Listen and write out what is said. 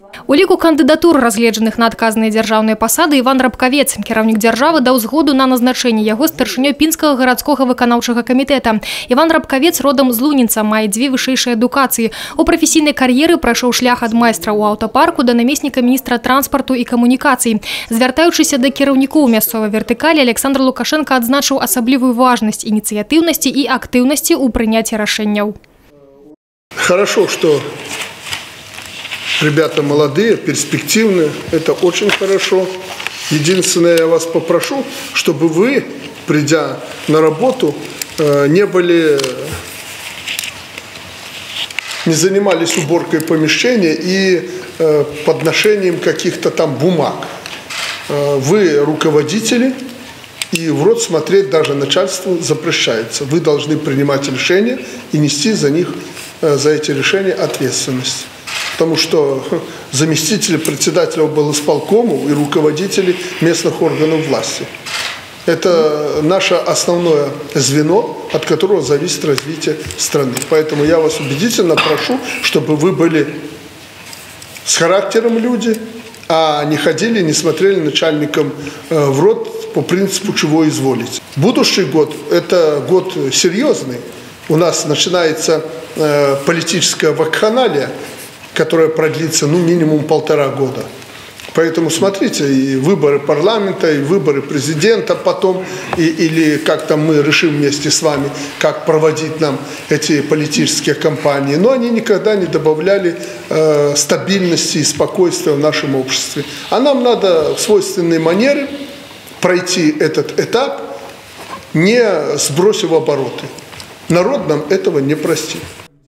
У ліку кандыдатур, разгледжаных на адказныя дзяржаўныя пасады, Іван Рабкавец, кіраўнік дзяржавы, даў згоду на назначэнне яго старшынёй Пінскага гарадскога выканаўчага камітэта. Іван Рабкавец родам з Лунінца, мае 2 вышэйшыя адукацыі. У прафесійнай кар'еры прайшоў шлях ад майстра ў аўтапарку да намесніка міністра транспарту і камунікацый. Звяртаючыся да кіраўнікоў мясцовай вертыкалі, Александр Лукашенко адзначыў асаблівую важнасць ініцыятыўнасці і актыўнасці ў прыняцці рашэнняў. Хорошо, что ребята молодые, перспективные, это очень хорошо. Единственное, я вас попрошу, чтобы вы, придя на работу, не занимались уборкой помещения и подношением каких-то там бумаг. Вы руководители, и в рот смотреть даже начальству запрещается. Вы должны принимать решения и нести за эти решения ответственность. Потому что заместители председателя облисполкома и руководители местных органов власти – это наше основное звено, от которого зависит развитие страны. Поэтому я вас убедительно прошу, чтобы вы были с характером люди, а не ходили, не смотрели начальникам в рот по принципу «чего изволить». Будущий год – это год серьезный. У нас начинается политическая вакханалия, которая продлится минимум 1,5 года. Поэтому смотрите, и выборы парламента, и выборы президента потом, или как там мы решим вместе с вами, как проводить нам эти политические кампании. Но они никогда не добавляли стабильности и спокойствия в нашем обществе. А нам надо в свойственной манере пройти этот этап, не сбросив обороты. Народ нам этого не простит.